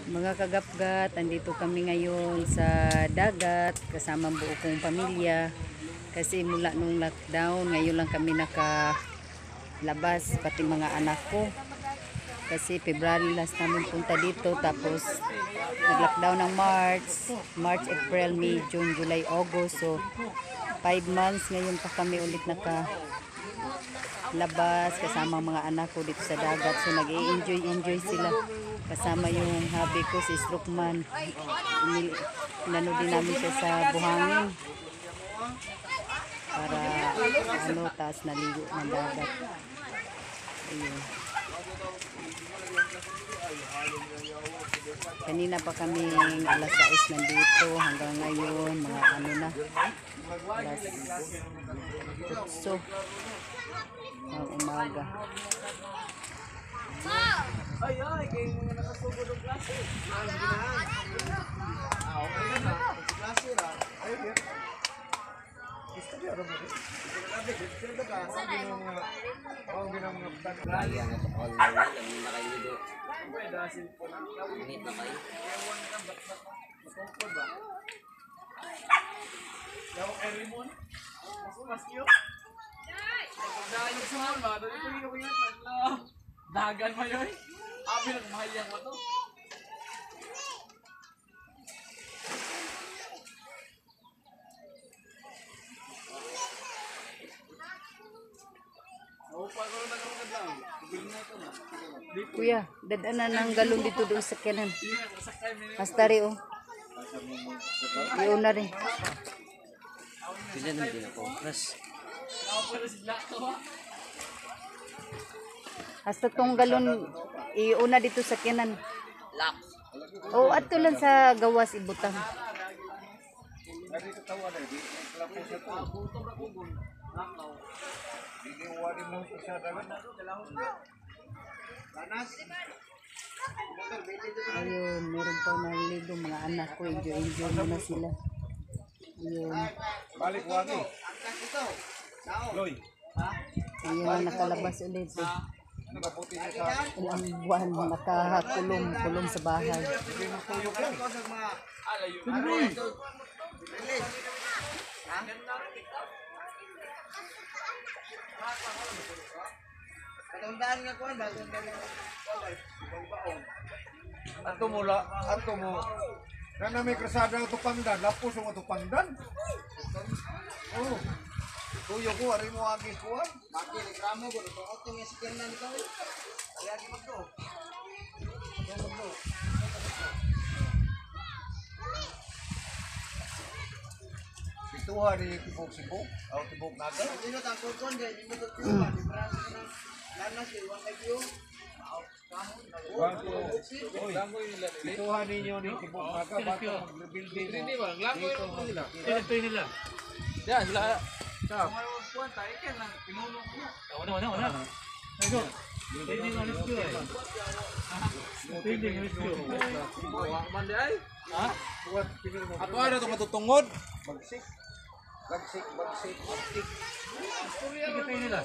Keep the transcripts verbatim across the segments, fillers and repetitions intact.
Mga kagapgat, andito kami ngayon sa dagat kasama ang buo kong pamilya. Kasi mula nung lockdown, ngayon lang kami nakalabas, pati mga anak ko. Kasi February last namin punta dito, tapos nag-lockdown ng March, March, April, May, June, July, August. So, five months ngayon pa kami ulit nakalabas kasama mga anak ko dito sa dagat. So, nag-i-enjoy-enjoy sila. Kasama yung hubby ko, si Strookman. Inano din namin siya sa buhangin. Para, ano, taas naligo ng dagat. Ayun. Kanina pa kami alas sais nandito hanggang ngayon mga ano na alas tutso ng umaga. Ay ay kay mga nakasugod ng klase. Ang ginahan. Ah, okay na. Klase ra. Ay. Gusto niyo ro mo. Grabe, dito ka sa mga oh ginang mga pag. Kaya na to all na lang na kayo dito. Ay dasin po na. Init na kayo. Ewan ka ba? Matungkol ba? Yaw Erimon. Mas mas yo. Dahil sa mga ba, dali ko yung yan. Dagan mo yun. Abi nagmahayang mo to. Kuya, dadaanan ng galon dito doon sa kanan. Hastari oh. Iyon na rin. Pila nang ginakopras. Hasta tong galon iuna dito sa kanan. Lock. Oh, ato lang sa gawas ibutang. Dito tawa na di. Klapo sa to. Buto ra kugon. Nakaw. Dili wali mo sa dagat. Panas. Ayun, meron pa naliligo mga anak ko. Enjoy, enjoy muna sila. Ayun. Balik wagi. Loy. Ayun, nakalabas ulit. Eh. Nakaputi niya sa Ilang buwan nakakulong kulong sa bahay. tuyok yan. Tuloy. Katundaan nga ko ba? Ato mo la, ato mo. Nana may krasada ng tupangdan, lapos ang tupangdan. Oh. Tuyo ko, ari mo agi ko. Maki reklamo ko, ito auto may sikyan na nito. Kaya di magdo. Magdo. Ituha ni tibok-sibok, au tibok naga. Dino ta ko kon de, dino to tuwa, di brasa na. Lana si wa kay yo. Langoy nila. Ituha ninyo ni tibok naga bago mag-building. Hindi ba? Langoy nila. Ito nila. Yan sila. Sa. Kuan tayo kan lang pinulong ko. Wala wala wala. Ayun. Hindi ko rescue eh. Hindi ko rescue. Wa man di ay. Ha? Buat pinul mo. Ato ara to matutungod. Bagsik. Bagsik, bagsik, bagsik. Sige tayo nila.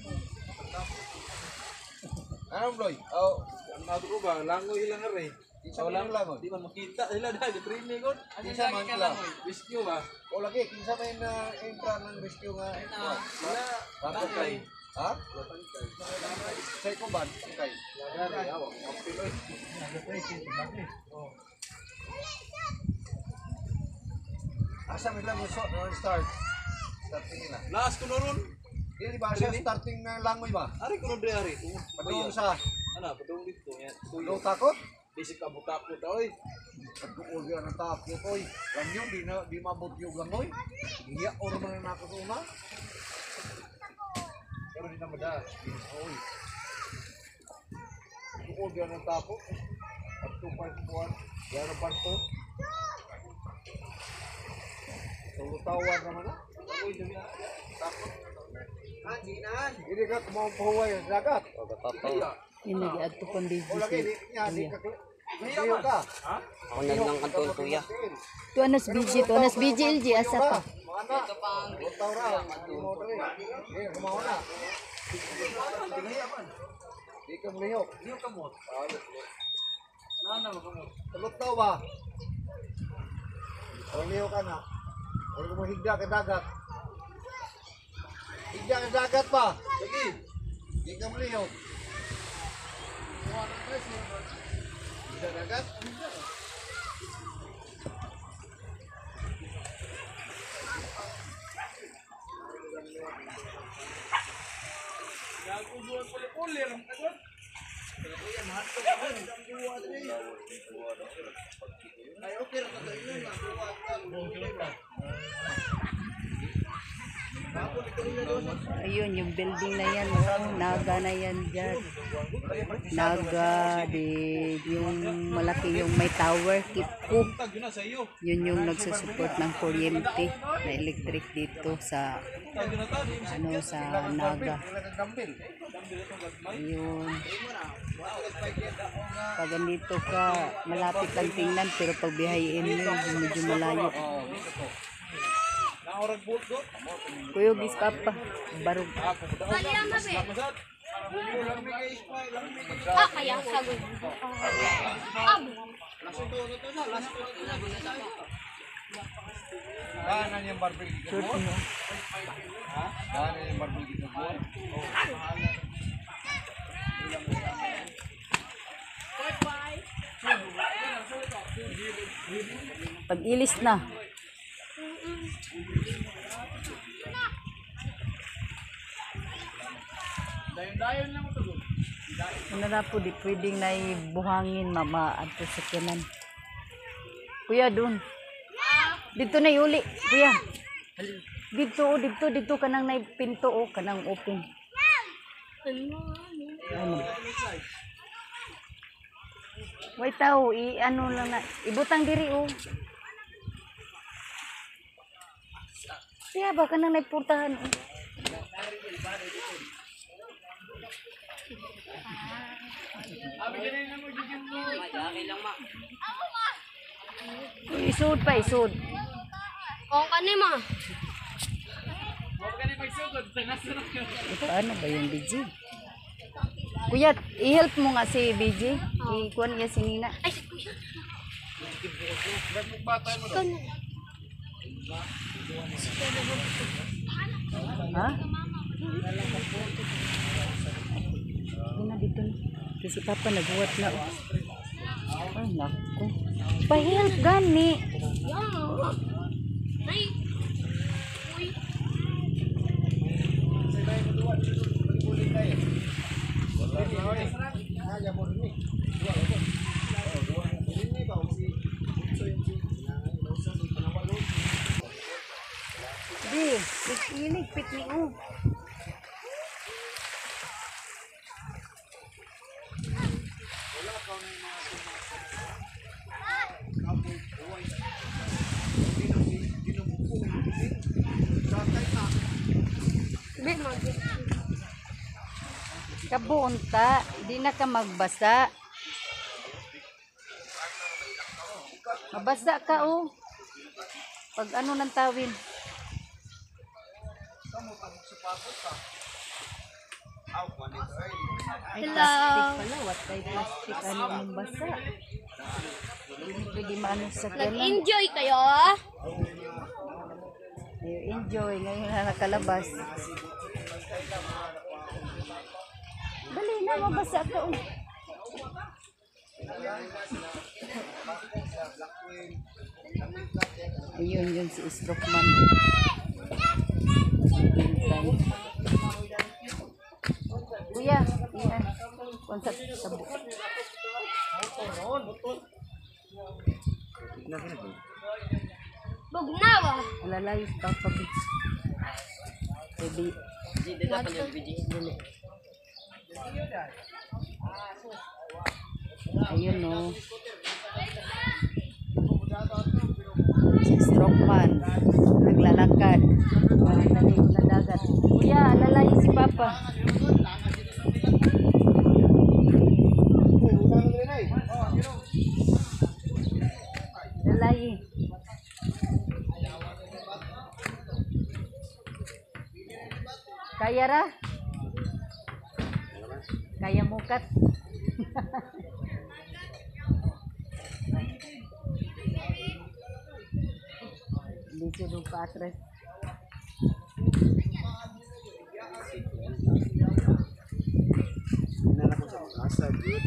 Ano Bloy? Oh, ano ko ba? Langoy ilang are. Isa lang langoy. Di man makita sila dahil training god. Isa man lang. Rescue ba? O lagi kinsa may na entra ng rescue nga. Wala. Patay. Ha? Say ko ban, kay. Dari awa. Piloy. Asa may lang gusto no start. Starting nila. Last ko ron. Dili ba siya starting ng langoy ba? Ari ko ron ari. Padung sa ana, padung dito nya. Tulo takot. Bisik ka buta ko oy. Pagkuul yan ang takot oy. Lanyo di na di mabot yung langoy. Iya or man na ako una. Pero di na mada. Oy. Pagkuul yan ang takot. At two point one. Yan pa to. Tawar naman na. Oy, dili na. Takot. Andinan. Dili ka kumapahuway sa dagat. O katataw. Ini di ato pang O lagi di nya di ka. Mahiyo ka. Ha? Ako na lang kanton kuya. Tuanas B G, tuanas B G L G asa pa. Mga ito pang tawra. Di mo dre. Eh, kumawa na. Di ka mlihok. Lihok ka mo. Tulog tao ba? Uliho ka na. Huwag mo higda ka dagat. Higda ka dagat ba? Sige. Hindi ka maliho. Higda dagat? Ayun, yung building na yan, oh, Naga na yan dyan. Naga, di, yung malaki yung may tower, Kipko. Yun yung nagsusupport ng kuryente na electric dito sa, ano, sa Naga. Ayun. Pag andito ka, malapit lang tingnan, pero pag bihayin mo, medyo malayo. Kuya Gis Papa, barog. Ah, kaya sagot. Ah, Kanan yung barbecue ka mo? Ha? Kanan yung barbecue ka mo? Pag ilis na. Ano na po, di pwedeng na buhangin, mama, at sa kanan. Kuya, dun. Dito na yuli, kuya. Dito, oh, dito, dito kanang na pinto, oh, kanang open. Ano? Wait tao, i-ano lang na, ibutang diri, oh. Kaya ba kanang naipurtahan, oh. Isud pa, isud. oh, kani ma. Eh, paano ba yung B G? Kuya, i-help mo nga si B G. Ikuha niya si Nina. Ay, kuya. Ikaw na. Ha? Dito na, dito na. Kasi Papa nagbuhat na. Oh. Ay, naku. Pa-help gani. Yeah. Ay. Uy. Di, iligpit ni oh. Di mag. Kabuunta, di na ka magbasa. Mabasa ka oh. Pag ano ng tawin. Ay, Hello. plastic pala. What kay plastic? Ano yung basa? Hindi pwede maano sa kanan. Nag-enjoy kayo? You enjoy. Ngayon na nakalabas. Dali na, mabasa ka. Oh. Ayun, yun si Strokeman. Kuya, iyan. Konsat tabo. Bugnawa. Alalay, Papa B. Baby. Dili. Ayun no. Si Strokeman. Naglalakad. Naligo na dagat. Kuya, alalay si Papa. Alalay. Kaya ra? Kaya mukat. Sunod pa atres. Inana ko sa asa, good.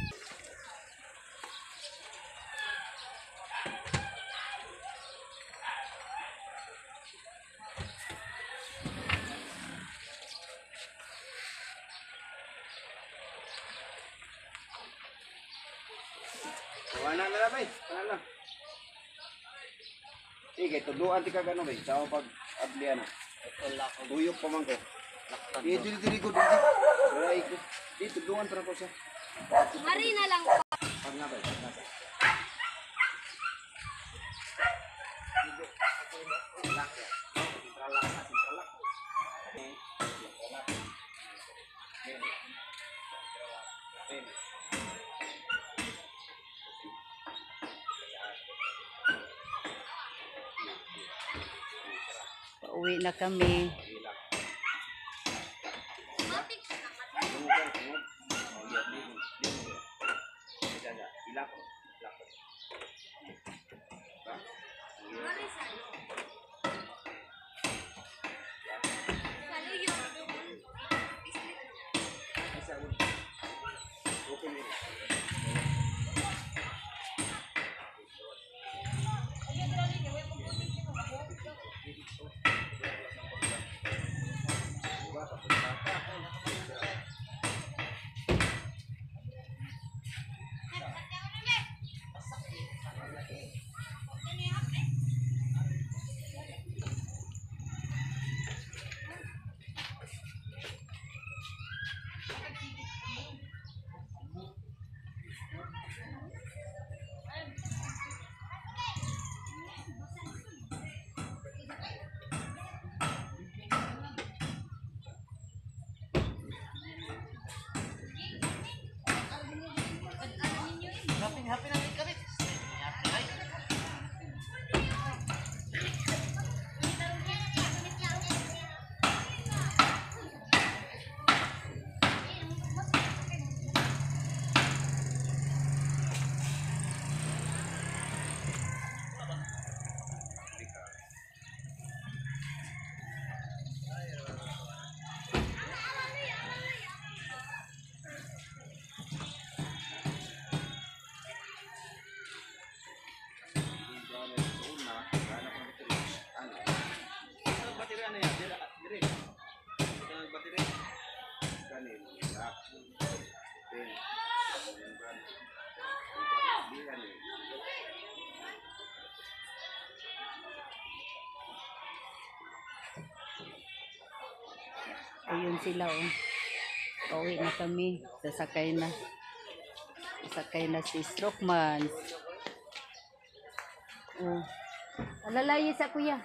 Wala na na bay, wala na. Sige, tuduan ti kagano bay, sa pag adlian na. Tuyok pa man ko. Di dili dili ko dili. Wala iko. Di tuduan para ko sa. Hari na lang. Pag na bay, pag na. Pauwi na kami. Ayun sila oh. Pauwi na kami. Sasakay na. Sasakay na si Strokeman. Oh. Alalayo sa kuya.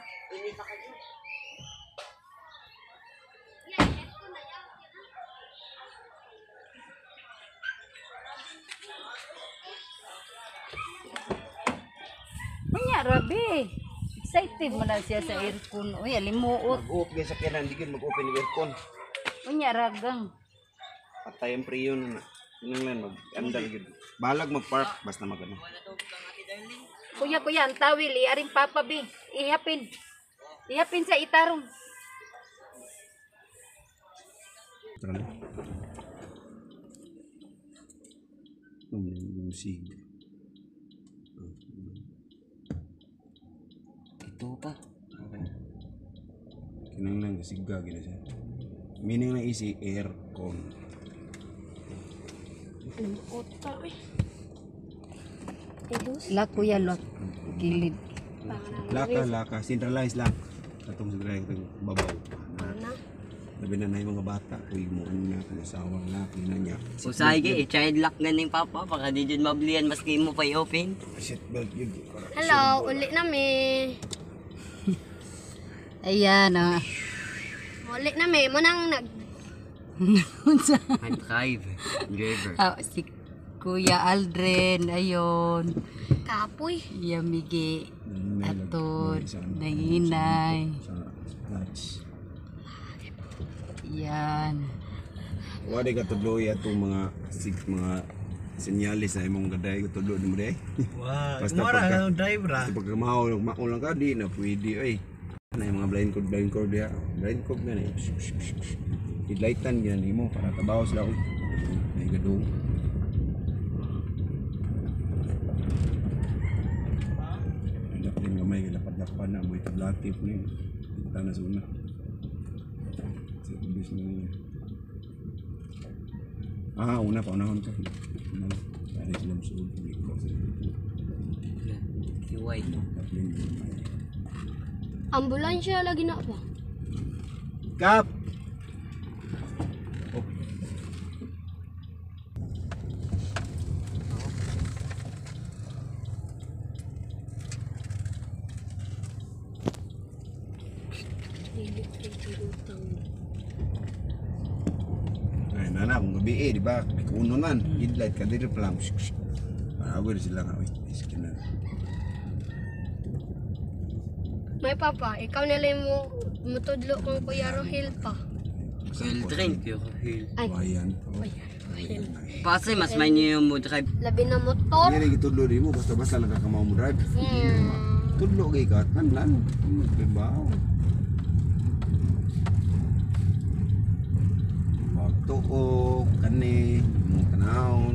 Manya, Rabi. Excited mo na siya sa aircon. Uy, alimuot. Mag-off guys sa kailan, hindi ko mag-open yung aircon. Manya, ragang. Patay ang priyo na na. Yun lang, mag-andal yun. Balag mag-park, basta mag-ano. Kuya, kuya, ang tawil. Iaring papa, bi. Ihapin. Ihapin sa itarong. Tara na. Ang musig. Ito pa. Kinang kasi gagi na siya. Meaning na isi aircon. Lak, kuya, lak. Gilid. Laka, laka. Centralized lock. Katong centralized itong babaw. Labi na na yung mga bata. Uy, mo ano na, kung asawang laki na niya. Usahay ka eh, child lock ganing papa. Baka di dyan mablian, maski mo pa i-open. Seatbelt yun. Hello, uli na mi. Ayan, ah. Uli na mi. Munang nag... I'm five, driver. Ah, si Kuya Aldrin, ayun. Kapoy. Yamigi. Aton. Sa Nanginay. clutch. Yan. Wala ka tudloy atong mga sig mga senyalis sa imong gaday ko tudlo mo day. Wah, Basta mura pagka- ang driver ah. Basta pagka mao maulang ka di na pwede oy. Ano yung mga blind code, blind code dia. Blind code nga na. Hidlightan yan mo para tabaw sila. Uy, may gadong. Hanap din gamay, lapad-lapad na. May tablatif na yun. Kita na sa una. Sa ibis na yun. Ah, una pa, unahon ka. Para sila masuod. Iway. Ambulansya lagi na ba? Kap! Oh. Ay, nana, kung gabi eh, di ba? Kuno nan, headlight ka dito pa lang. Marawir sila nga, uy, iskin na. May papa, ikaw nila mo mutudlo kung Kuya Rohil pa. Well drink yung hill. Ay, Bayan. Kuya Rohil. Kasi mas may niyo mo drive. Labi na motor. Hindi rin itudlo rin mo, basta-basta lang ka mo mo drive. Hmm. Tudlo kay ka, tanan. Dibaw. Magtuok, kani, mong tanawon.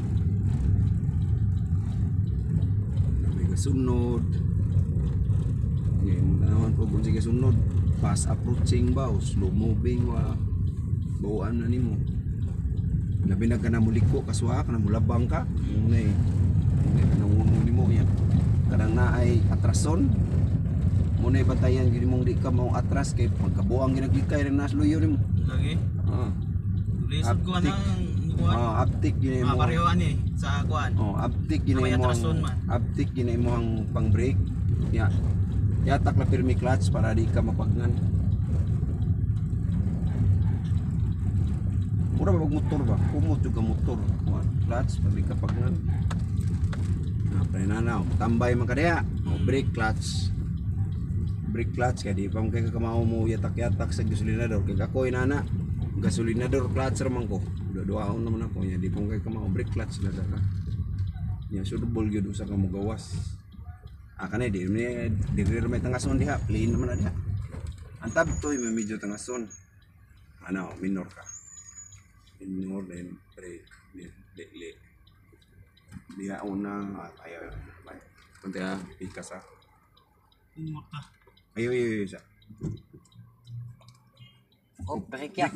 May kasunod. Ngayon, tanawon po kung sige sunod. Fast approaching ba, o slow moving wa. Bawaan na ni mo. Labi na ka na muliko, kaswa ka na mulabang ka. Yung na eh. Hindi ka nanguno ni mo yan. Karang na ay atrason. Muna batayan gini mong di ka mong atras kay pagkabuang ginaglikay rin nasluyo ni mo. Lagi. Ah. Lisod ko Aptik. nang kuan. Ah, aptik gini Mga mo. parehoan eh sa kuan. Oh, aptik May gini mo. atrason man. Aptik gini mo ang pang brake. Ya. Yatak la pirmi clutch para di ka mapagnan. Mura ba motor ba? Kumot juga motor. Kuan clutch para di ka pagnan. Nah, prenanaw, tambay man kadaya. O brake clutch. Brake clutch kaya di pa mo kay kamao mo yatak-yatak sa gasolinador kay ako inana gasolinador clutch raman ko dua-duaon naman ako nya di pa mo kay kamao brake clutch na dala nya suitable gyud usa ka mo gawas akane di ni di may tangason diha plain naman diha ang tab toy may medyo tangason ano minor ka minor then brake di di diha una ayo kunti ah ikas ah Umota. ayo ayo ayo sa Oh, break ya.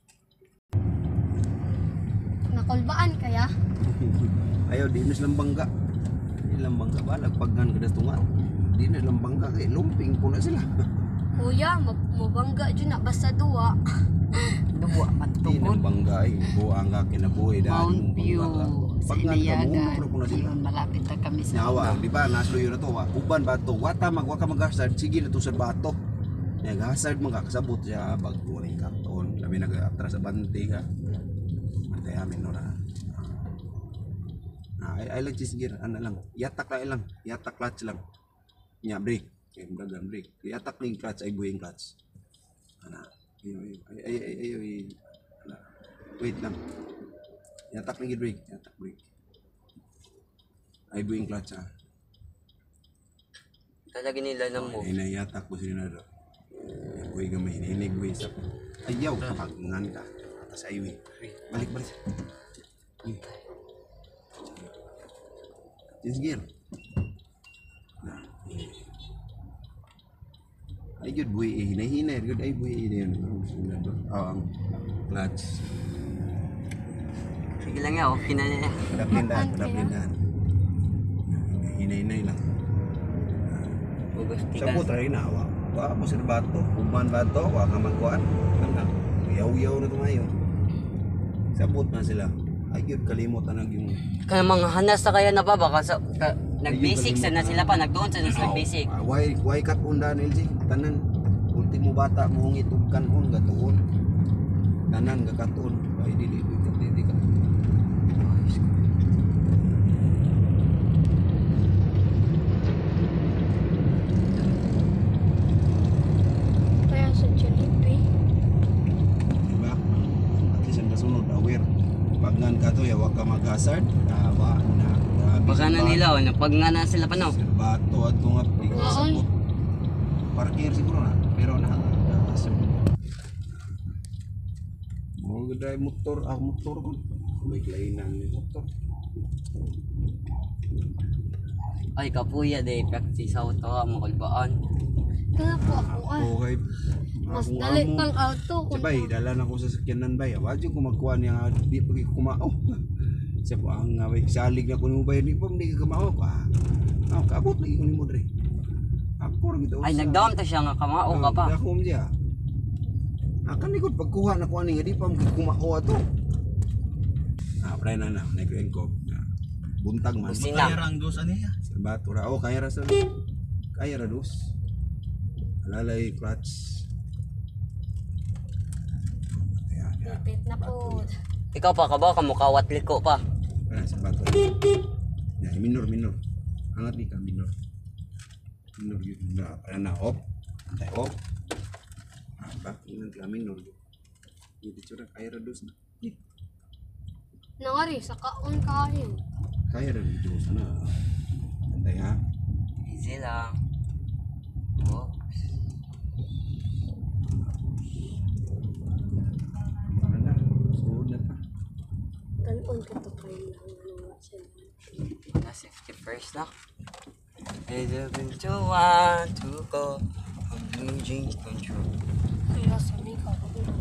Nakulbaan kaya? Ayaw, di na silang bangga. Di lang bangga ba? Nagpaggan ka na tunga. Di na silang bangga kay lumping po na sila. Kuya, mabangga dyan na basta duwa. Duwa Di na matugod. bangga eh. Buang ka kinabuhi dahil Mount mong View bangga ka. sa Paggan ka mo, Inayagan. pero po na sila. Ayun, malapit na kami sa Nyawa, baba. di ba? Nasluyo na to. wa. Uban ba to? Wata magwa ka mag-hazard. Sige na to sa bato. Nag-hazard mga kasabot siya. Bago rin karton. Sabi nag-atras sa bante ka. Bante amin no na. Ah, ay, ay lang gear, ano lang, yatak lang lang, yatak clutch lang. Nya brake, kay bagan brake. Yatak ning clutch ay buhing clutch. Ana, ay ay ay ay ay, ay, ana. Wait lang. Yatak ning brake, yatak brake. Ay buhing clutch ah. Talaga nila na mo. Ay na yatak ko sila na do. Buhi gamay, hinig buhi sa. Ayaw kapagngan ka. Atas highway. Balik balik. Hmm. Change gear. Nah, ay good boy eh, hinay-hinay, good ay boy eh, yun. Oh, ang clutch. Sige lang ya, okay na niya. Padaplindahan, padaplindahan. Hinay-hinay lang. Ugos Sa tikas. putra rin na, wa. Wa mo sir bato, kuman bato, wa ka magkuhan. Kana, yaw-yaw na ito ngayon. Sabot na sila. Ay good, kalimot na yung Kaya mga hanas na kaya na ba? Baka sa, ka, nag-basic sana sila pa. Nagdoon sa nila nag-basic. Ah, why why kat unda L G tanan ultimo bata mo ngitug kanon gatuon tanan gakatuon ay dili ko dili ka Kaya sa Jollibee. diba at least ang kasunod aware pag ngan ka to yawa ka mag-hazard dawa na grabe Baka sa na bato. nila, oh, napag nga na sila pa no. Sir bato at nga Waon. sabot parkir siguro na. Pero na, nakasap. Mau drive motor, ah motor ko. May lainan ni motor. Ay, kapuya, de, practice sa auto, mo kalbaan. Kaya po ako ah. Okay. Mas Akong dali amo. kang auto. kung- Sabay, dala na ko sa sakyanan bay. Wadyo ko magkuha niya di pagi kumao. Sa po ang uh, salig na kuno bay di pa hindi ka kumao pa. Ah, kaabot lagi ko ni mo dre. Ako ra gito. Ay, nag-down ta siya nga kamao ka pa. Ako mo diya. Akan likod pagkuha na ko ani di pa mo kumao ato. Ah, pre na na, nag ko. Buntag man. Kusina. dos ano ya? Sa bato ra. Oh, kaya ra sa. Kaya ra dos. Alalay clutch. Ayan, ayan. Lipit na po. Ikaw pa ka ba? Kamukawat liko pa. Ayan, sa bato. Yan, minor, minor. Angat di ka, minor. Minor yun. Na, para na, off. Antay, off. Ah, back, yun ang minor. Yung titsura, kaya ra dos na. Nangari, sa kaon kain. Kaya ra dos na. Antay ha. Easy lang. Oh. Para na, suod na pa. Tanon ka to kayo lang. Ano siya. Na safety first na. I don't to want to go. I'm losing control. Kaya sa may ka.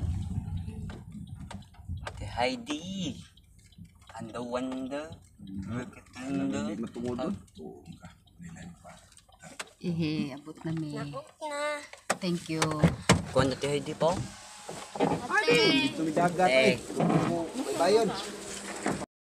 Ate Heidi. And the wonder. Look at the- Hindi matungod doon. Oo, ka. Nilan pa. Ihe, abot na mi. Nakot na. Thank you. Kuha na ti Heidi po. Ate. Dito may dagat Eh. eh. Bayon.